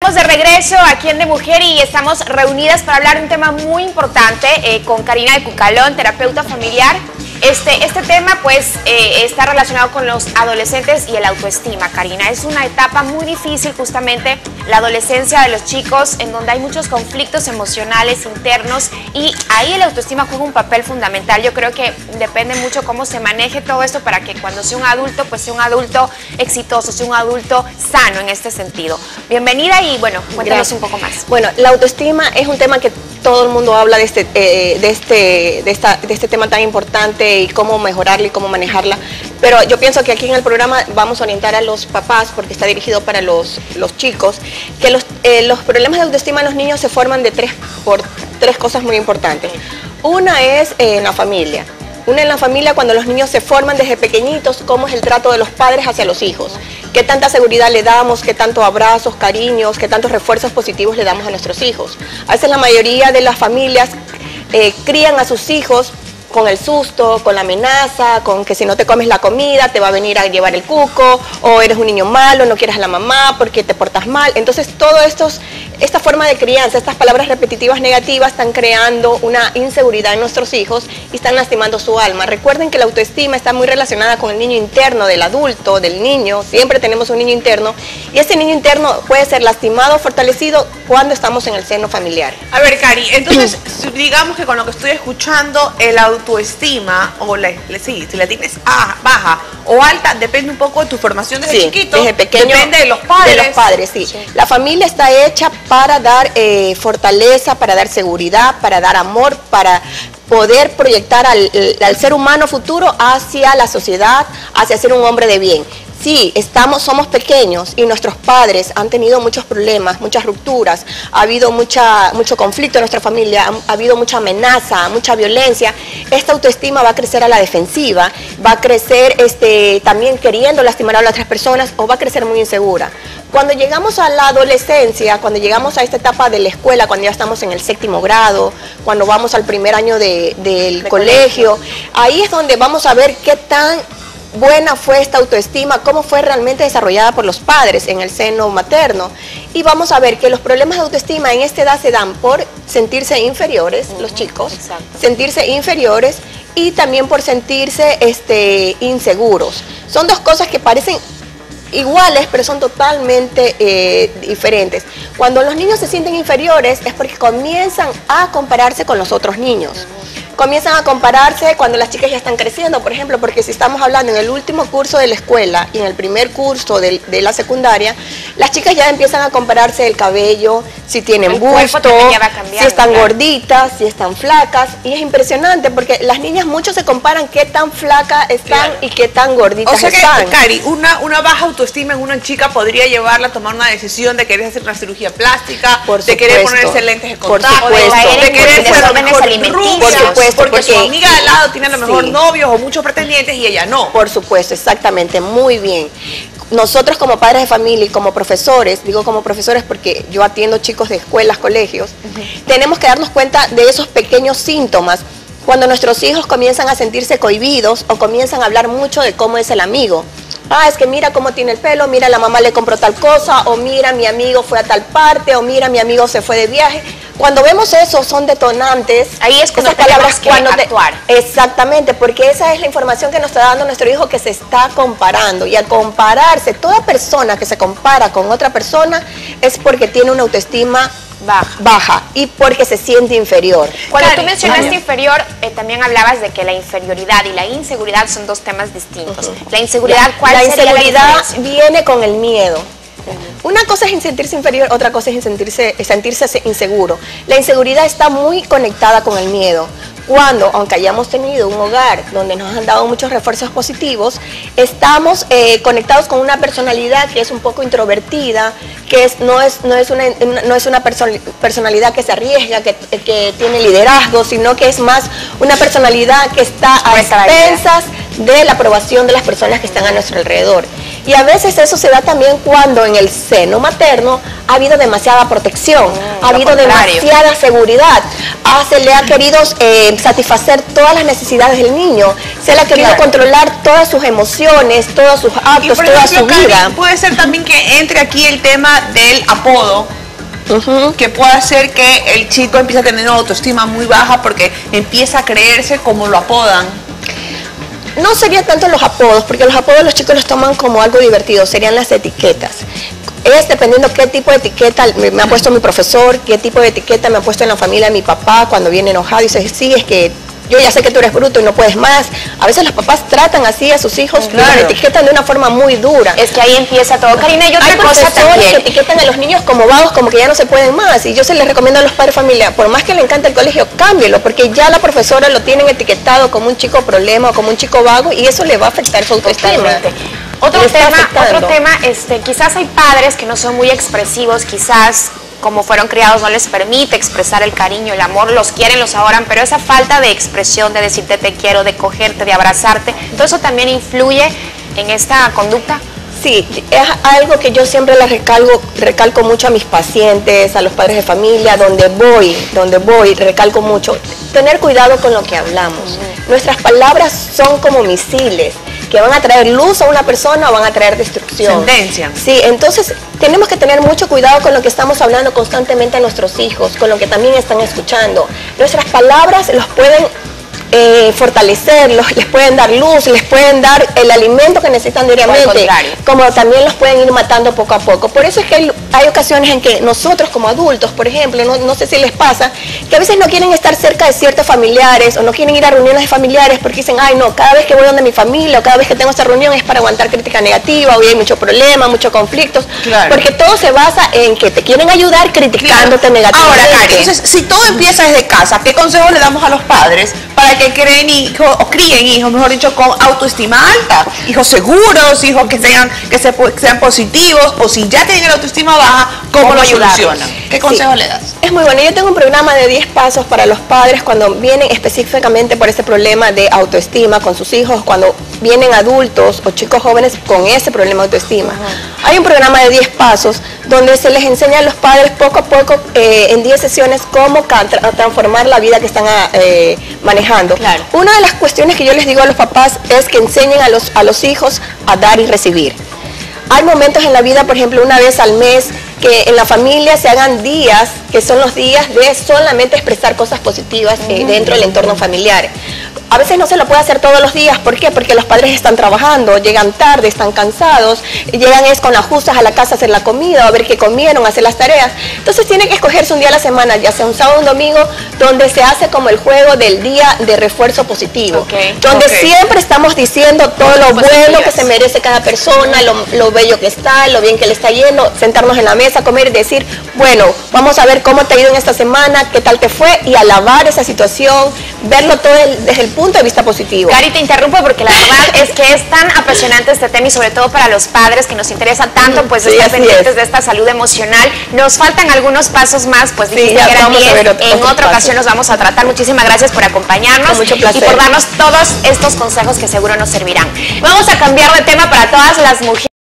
Estamos de regreso aquí en De Mujer y estamos reunidas para hablar de un tema muy importante con Karina de Cucalón, terapeuta familiar. Este tema pues está relacionado con los adolescentes y el autoestima, Karina. Es una etapa muy difícil justamente la adolescencia de los chicos, en donde hay muchos conflictos emocionales internos y ahí el autoestima juega un papel fundamental. Yo creo que depende mucho cómo se maneje todo esto para que cuando sea un adulto, pues sea un adulto exitoso, sea un adulto sano en este sentido. Bienvenida y bueno, cuéntanos un poco más. Bueno, la autoestima es un tema que todo el mundo habla de este tema tan importante y cómo mejorarla y cómo manejarla, pero yo pienso que aquí en el programa vamos a orientar a los papás, porque está dirigido para los chicos, que los problemas de autoestima en los niños se forman por tres cosas muy importantes. Una es en la familia. Una en la familia, cuando los niños se forman desde pequeñitos, cómo es el trato de los padres hacia los hijos, qué tanta seguridad le damos, qué tantos abrazos, cariños, qué tantos refuerzos positivos le damos a nuestros hijos. A veces la mayoría de las familias crían a sus hijos con el susto, con la amenaza, con que si no te comes la comida te va a venir a llevar el cuco, o eres un niño malo, no quieres a la mamá porque te portas mal. Entonces esta forma de crianza, estas palabras repetitivas negativas están creando una inseguridad en nuestros hijos y están lastimando su alma. Recuerden que la autoestima está muy relacionada con el niño interno del adulto, del niño. Siempre tenemos un niño interno y ese niño interno puede ser lastimado o fortalecido cuando estamos en el seno familiar. A ver, Cari, entonces digamos que con lo que estoy escuchando, el autoestima, o si la tienes baja o alta, depende un poco de tu formación desde chiquito, desde pequeño, depende de los padres. De los padres, sí. La familia está hecha para dar fortaleza, para dar seguridad, para dar amor, para poder proyectar al ser humano futuro hacia la sociedad, hacia ser un hombre de bien. Sí, somos pequeños y nuestros padres han tenido muchos problemas, muchas rupturas, ha habido mucho conflicto en nuestra familia, ha habido mucha amenaza, mucha violencia. Esta autoestima va a crecer a la defensiva, va a crecer también queriendo lastimar a las otras personas o va a crecer muy insegura. Cuando llegamos a la adolescencia, cuando llegamos a esta etapa de la escuela, cuando ya estamos en el 7º grado, cuando vamos al primer año del colegio, ahí es donde vamos a ver qué tan buena fue esta autoestima, cómo fue realmente desarrollada por los padres en el seno materno. Y vamos a ver que los problemas de autoestima en esta edad se dan por sentirse inferiores, los chicos, sentirse inferiores y también por sentirse inseguros. Son dos cosas que parecen iguales, pero son totalmente diferentes. Cuando los niños se sienten inferiores es porque comienzan a compararse con los otros niños. Comienzan a compararse cuando las chicas ya están creciendo, por ejemplo, porque si estamos hablando en el último curso de la escuela y en el primer curso de la secundaria, las chicas ya empiezan a compararse el cabello, si tienen busto, si están gorditas, si están flacas, y es impresionante porque las niñas mucho se comparan qué tan flacas están y qué tan gorditas están. O sea que, Cari, una baja autoestima en una chica podría llevarla a tomar una decisión de querer hacer una cirugía plástica, de querer ponerse lentes de contacto, de querer ser mejor rubia, porque su amiga de al lado tiene a lo mejor novios o muchos pretendientes y ella no. Por supuesto, exactamente, muy bien. Nosotros como padres de familia y como profesores, digo como profesores porque yo atiendo chicos de escuelas, colegios, tenemos que darnos cuenta de esos pequeños síntomas cuando nuestros hijos comienzan a sentirse cohibidos o comienzan a hablar mucho de cómo es el amigo. Es que mira cómo tiene el pelo, mira la mamá le compró tal cosa, o mira mi amigo fue a tal parte, o mira mi amigo se fue de viaje. Cuando vemos eso son detonantes. Ahí es cuando tenemos que actuar. Exactamente, porque esa es la información que nos está dando nuestro hijo, que se está comparando. Y al compararse, toda persona que se compara con otra persona es porque tiene una autoestima baja y porque se siente inferior. Cuando tú mencionaste inferior, también hablabas de que la inferioridad y la inseguridad son dos temas distintos. La inseguridad, ¿cuál sería la diferencia? La inseguridad viene con el miedo. Una cosa es sentirse inferior, otra cosa es sentirse inseguro. La inseguridad está muy conectada con el miedo. Cuando, aunque hayamos tenido un hogar donde nos han dado muchos refuerzos positivos, estamos conectados con una personalidad que es un poco introvertida, que no es una personalidad que se arriesga, que tiene liderazgo, sino que es más una personalidad que está a expensas de la aprobación de las personas que están a nuestro alrededor. Y a veces eso se da también cuando en el seno materno ha habido demasiada protección, ha habido demasiada seguridad, se le ha querido satisfacer todas las necesidades del niño, se le ha querido controlar todas sus emociones, todos sus actos, toda su vida. Puede ser también que entre aquí el tema del apodo, que puede hacer que el chico empiece a tener una autoestima muy baja porque empieza a creerse como lo apodan? No sería tanto los apodos, porque los apodos los chicos los toman como algo divertido, serían las etiquetas. Es dependiendo qué tipo de etiqueta me ha puesto mi profesor, qué tipo de etiqueta me ha puesto en la familia de mi papá cuando viene enojado y dice, sí, es que yo ya sé que tú eres bruto y no puedes más. A veces los papás tratan así a sus hijos, claro, los etiquetan de una forma muy dura. Es que ahí empieza todo. Karina, y otra hay cosa también, que etiquetan a los niños como vagos, como que ya no se pueden más. Y yo se les recomiendo a los padres de familia, por más que le encante el colegio, cámbielo, porque ya la profesora lo tienen etiquetado como un chico problema o como un chico vago y eso le va a afectar su autoestima. Otro tema, quizás hay padres que no son muy expresivos, quizás como fueron criados no les permite expresar el cariño, el amor, los quieren, los adoran, pero esa falta de expresión, de decirte te quiero, de cogerte, de abrazarte, ¿todo eso también influye en esta conducta? Sí, es algo que yo siempre le recalco mucho a mis pacientes, a los padres de familia, donde voy, recalco mucho, tener cuidado con lo que hablamos. Nuestras palabras son como misiles, que van a traer luz a una persona o van a traer destrucción. Sentencia. Sí, entonces tenemos que tener mucho cuidado con lo que estamos hablando constantemente a nuestros hijos, con lo que también están escuchando. Nuestras palabras los pueden fortalecerlos, les pueden dar luz, les pueden dar el alimento que necesitan diariamente, como también los pueden ir matando poco a poco. Por eso es que hay ocasiones en que nosotros como adultos, por ejemplo, no sé si les pasa, que a veces no quieren estar cerca de ciertos familiares o no quieren ir a reuniones de familiares porque dicen, ay no, cada vez que voy donde mi familia o cada vez que tengo esta reunión es para aguantar crítica negativa, hoy hay mucho problema, muchos conflictos, porque todo se basa en que te quieren ayudar criticándote negativamente. Ahora, Cari, entonces, si todo empieza desde casa, ¿qué consejos le damos a los padres para que creen hijos, o críen hijos, mejor dicho, con autoestima alta? Hijos seguros, hijos que sean positivos, o si ya tienen la autoestima baja, ¿cómo lo solucionan? ¿Qué consejos le das? Es muy bueno. Yo tengo un programa de 10 pasos para los padres cuando vienen específicamente por ese problema de autoestima con sus hijos, cuando vienen adultos o chicos jóvenes con ese problema de autoestima. Hay un programa de 10 pasos donde se les enseña a los padres poco a poco en 10 sesiones cómo transformar la vida que están manejando. Claro. Una de las cuestiones que yo les digo a los papás es que enseñen a los hijos a dar y recibir. Hay momentos en la vida, por ejemplo, una vez al mes, que en la familia se hagan días, que son los días de solamente expresar cosas positivas dentro del entorno familiar. A veces no se lo puede hacer todos los días, ¿por qué? Porque los padres están trabajando, llegan tarde, están cansados, llegan con ajustes a la casa a hacer la comida, a ver qué comieron, a hacer las tareas. Entonces tiene que escogerse un día a la semana, ya sea un sábado o un domingo, donde se hace como el juego del día de refuerzo positivo. Donde siempre estamos diciendo todo lo bueno que se merece cada persona, lo bello que está, lo bien que le está yendo, sentarnos en la mesa, comer y decir, bueno, vamos a ver cómo te ha ido en esta semana, qué tal te fue, y alabar esa situación, verlo todo desde el punto de vista positivo. Cari, te interrumpo porque la verdad es que es tan apasionante este tema y sobre todo para los padres que nos interesa tanto pues estar pendientes de esta salud emocional. Nos faltan algunos pasos más, pues dijiste que eran 10, en otra ocasión los vamos a tratar. Muchísimas gracias por acompañarnos y por darnos todos estos consejos que seguro nos servirán. Vamos a cambiar de tema para todas las mujeres.